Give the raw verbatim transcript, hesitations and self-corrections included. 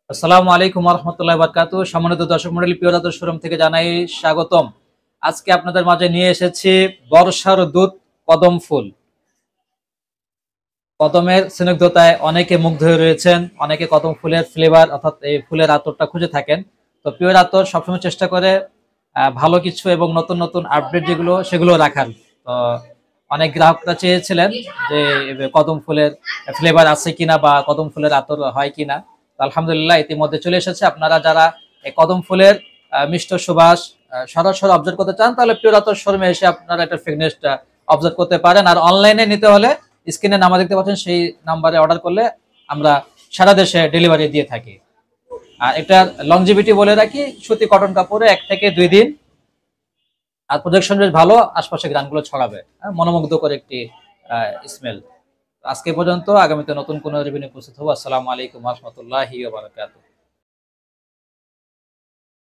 আসসালামু আলাইকুম ওয়া রাহমাতুল্লাহি ওয়া বারাকাতুহু। সম্মানিত দর্শক মণ্ডলী, প্রিয় দাদর শোরুম থেকে জানাই স্বাগতম। আজকে আপনাদের মাঝে নিয়ে এসেছি বর্ষার দূত কদম ফুল। কদমের স্নিগ্ধতায় অনেকে মুগ্ধ হয়ে রয়েছেন, অনেকে কদম ফুলের ফ্লেভার অর্থাৎ এই ফুলের আতরটা খুঁজে থাকেন। তো প্রিয় আতর সবসময় চেষ্টা করে ভালো কিছু এবং নতুন নতুন আপডেট যেগুলো সেগুলো রাখার। তো অনেক গ্রাহকরা চেয়েছিলেন যে কদম ফুলের ফ্লেভার আছে কিনা বা কদম ফুলের আতর হয় কিনা। আলহামদুলিল্লাহ ইতিমধ্যে চলে এসেছে। আপনারা যারা এই কদম ফুলের মিষ্ট সুবাস সরাসরি অবজার্ভ করতে চান তাহলে পিওর আতর শোরুমে এসে আপনারা একটা ফ্রেগনেন্সটা অবজার্ভ করতে পারেন। আর অনলাইনে নিতে হলে স্ক্রিনে নাম্বার দেখতে পাচ্ছেন, সেই নাম্বারে অর্ডার করলে আমরা সারা দেশে ডেলিভারি দিয়ে থাকি। আর এটার লংজিভিটি বলে রাখি, সুতি কটন কাপড়ে এক থেকে দুই দিন। আর প্রোডাকশন বেশ ভালো, আশপাশে গ্রানগুলো ছড়াবে, মনোমুগ্ধকর একটি স্মেল। আজকে পর্যন্ত, আগামীতে নতুন কোনো রিভিউ নিয়ে উপস্থিত হবো। আসসালামু আলাইকুম ওয়া রাহমাতুল্লাহি ওয়া বারাকাতুহু।